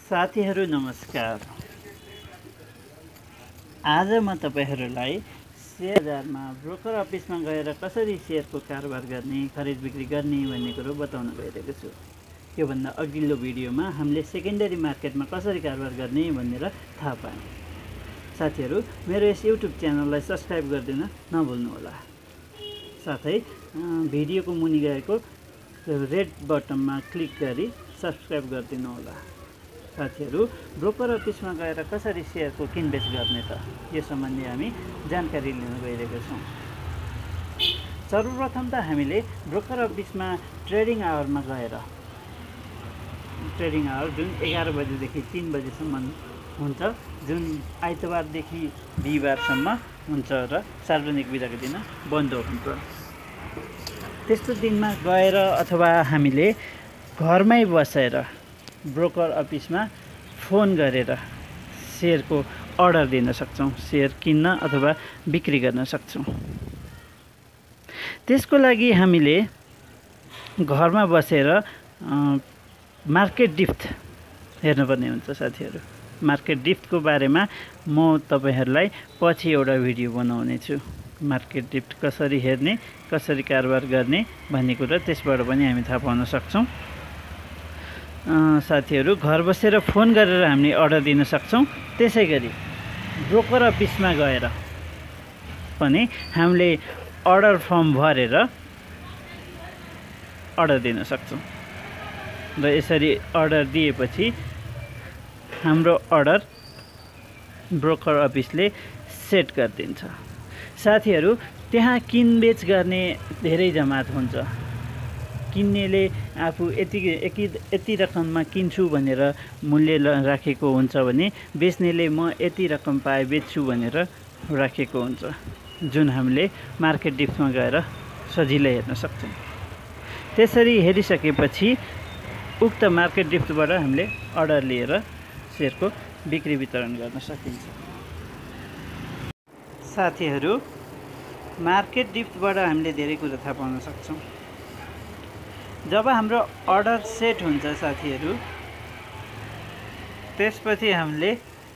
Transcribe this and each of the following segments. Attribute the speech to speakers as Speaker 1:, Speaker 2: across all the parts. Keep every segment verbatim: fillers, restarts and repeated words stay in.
Speaker 1: साथीहरू नमस्कार। आज म तपाईहरुलाई शेयर बजारमा ब्रोकर अफिसमा गएर कसरी शेयरको कारोबार गर्ने, खरिद बिक्री गर्ने भन्ने कुरो बताउन गइरहेको छु। यो भन्दा अघिल्लो भिडियोमा हामीले सेकेन्डरी मार्केटमा कसरी कारोबार गर्ने भनेर थाहा पायौं। साथीहरू मेरो यस युट्युब च्यानललाई सब्स्क्राइब गरिदिन नभुल्नु होला। साथै भिडियोको मुनि गएको रेड बटनमा क्लिक गरी सब्स्क्राइब गरिदिनु होला। साथीहरू ब्रोकर अफिसमा गएर कसरी शेयरको किनबेच गर्ने त यो सम्बन्धी हामी जानकारी लिन गइरहेका छौं। सर्वप्रथम त हामीले ब्रोकर अफिसमा ट्रेडिङ आवरमा गएर ट्रेडिङ आवर जुन एघार बजेदेखि तीन बजेसम्म हुन्छ, जुन आइतबारदेखि बिहिबारसम्म हुन्छ र सार्वजनिक बिदाको दिन बन्द हुन्छ। त्यस्तो दिनमा गएर अथवा हामीले घरमै बसेर ब्रोकर अफिसमा फोन गरेर शेयरको अर्डर दिन सक्छौं, शेयर किन्न अथवा बिक्री गर्न सक्छौं। त्यसको लागि हामीले घरमा बसेर मार्केट ड्रिफ्ट हेर्नुपर्ने हुन्छ। साथीहरू मार्केट ड्रिफ्टको बारेमा म तपाईहरुलाई पछि एउटा भिडियो बनाउने छु। मार्केट ड्रिफ्ट कसरी हेर्ने, कसरी कारोबार गर्ने भन्ने कुरा त्यसबाट पनि हामी थाहा पाउन सक्छौं। साथीहरू घर बसेर फोन गरेर हामीले अर्डर दिन सक्छौं। त्यसैगरी ब्रोकर अफिसमा गएर पनि हामीले अर्डर फर्म भरेर अर्डर दिन सक्छौं र यसरी अर्डर दिएपछि हाम्रो अर्डर ब्रोकर अफिसले सेट गरिदिन्छ। साथीहरू त्यहाँ किनबेच गर्ने धेरै जमात हुन्छ। किन्नेले आफू यति यति रकममा किन्छु भनेर मूल्य राखेको हुन्छ भने बेच्नेले म यति रकम पाए बेच्छु भनेर राखेको हुन्छ, जुन हामीले मार्केट ड्रिफ्टमा गएर सजिलै हेर्न सक्छौं। त्यसरी हेरिसकेपछि उक्त मार्केट ड्रिफ्टबाट हामीले अर्डर लिएर शेयरको बिक्री वितरण गर्न सकिन्छ। साथीहरू मार्केट ड्रिफ्टबाट हामीले धेरै कुरा थाहा पाउन सक्छौं। जब हाम्रो अर्डर सेट हुन्छ साथीहरू, त्यसपछि हामीले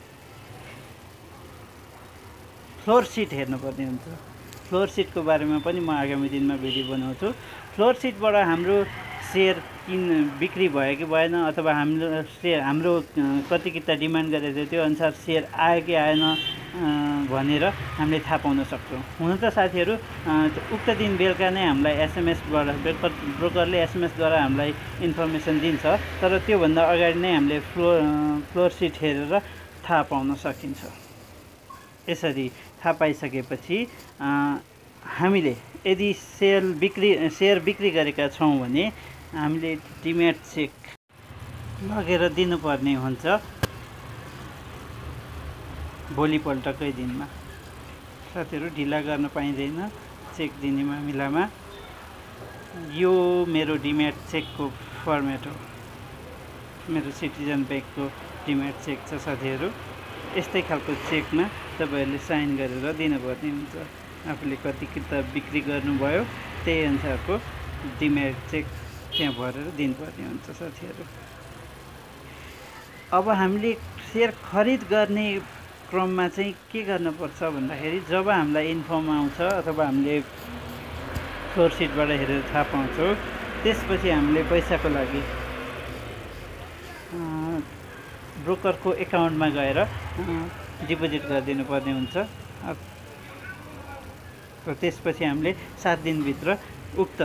Speaker 1: फ्लोर सिट हेर्नुपर्ने हुन्छ। फ्लोर सिटको बारेमा पनि म आगामी दिनमा भिडियो बनाउँछु। फ्लोर सिटबाट हाम्रो शेयर किन बिक्री भयो कि भएन, अथवा हाम्रो शेयर हाम्रो कति किता डिमान्ड गरेको थियो त्यो अनुसार शेयर आयो कि आएन भनेर हामीले थाहा पाउन सक्छौँ। हुन त साथीहरू उक्त दिन बेलुका नै हामीलाई एसएमएसबाट ब्रोकर ब्रोकरले एसएमएसद्वारा हामीलाई इन्फर्मेसन दिन्छ, तर त्योभन्दा अगाडि नै हामीले फ्लोर फ्लोर सिट हेरेर थाहा पाउन सकिन्छ। यसरी थाहा पाइसकेपछि हामीले यदि सेल बिक्री शेयर बिक्री गरेका छौँ भने हामीले डिम्याट चेक लगेर दिनुपर्ने हुन्छ भोलिपल्टकै दिनमा। साथीहरू ढिला गर्न पाइँदैन चेक दिने मामिलामा। यो मेरो डिम्याट चेकको फर्मेट हो, मेरो सिटिजन ब्याङ्कको डिम्याट चेक छ। साथीहरू यस्तै खालको चेकमा तपाईहरूले साइन गरेर दिनुपर्ने हुन्छ। आफूले कति किताब बिक्री गर्नुभयो त्यही अनुसारको डिम्याट चेक त्यहाँ भरेर दिनुपर्ने हुन्छ। साथीहरू अब हामीले शेयर खरिद गर्ने क्रममा चाहिँ के गर्नुपर्छ भन्दाखेरि, जब हामीलाई इन्फर्म आउँछ अथवा हामीले फ्लोर सिटबाट हेरेर थाहा पाउँछौँ, त्यसपछि हामीले पैसाको लागि ब्रोकरको एकाउन्टमा गएर डिपोजिट गरिदिनु पर्ने हुन्छ र त्यसपछि हामीले सात दिनभित्र उक्त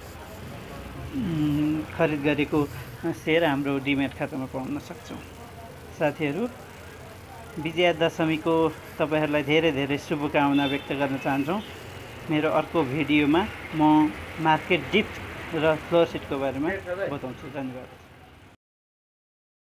Speaker 1: खरिद गरेको शेयर हाम्रो डिम्याट खातामा पाउन सक्छौँ। साथीहरू विजया दशमीको तपाईहरूलाई धेरै धेरै शुभकामना व्यक्त गर्न चाहन्छौँ। मेरो अर्को भिडियोमा म मार्केट ड्रिफ्ट र फ्लोर सिटको बारेमा बताउँछु। धन्यवाद।